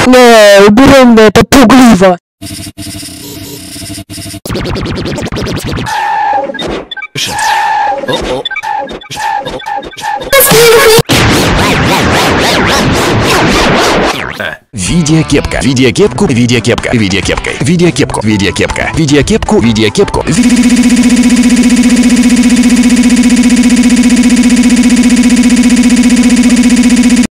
Не, уберем это пугливо. Видеокепка. Видеокепку. Видеокепка. Видеокепка. Видеокепку. Видеокепка. Видеокепку. Видеокепку.